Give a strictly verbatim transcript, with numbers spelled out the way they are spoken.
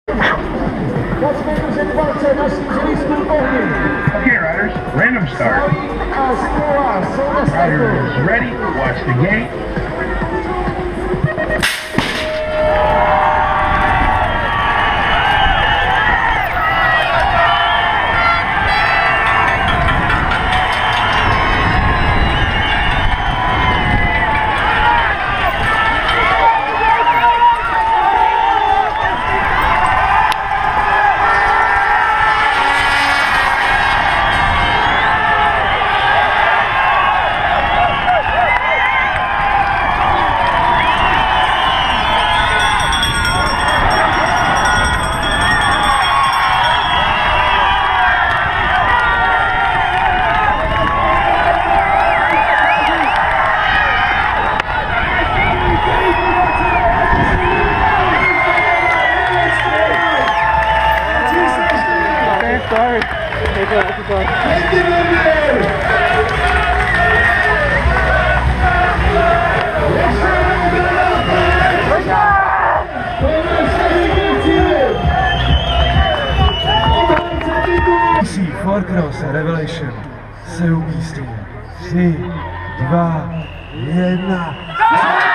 Okay, riders, random start. Riders ready, watch the gate. Sorry. Keep going, keep going. For Cross Revelation se umístí tři, dva, jedna.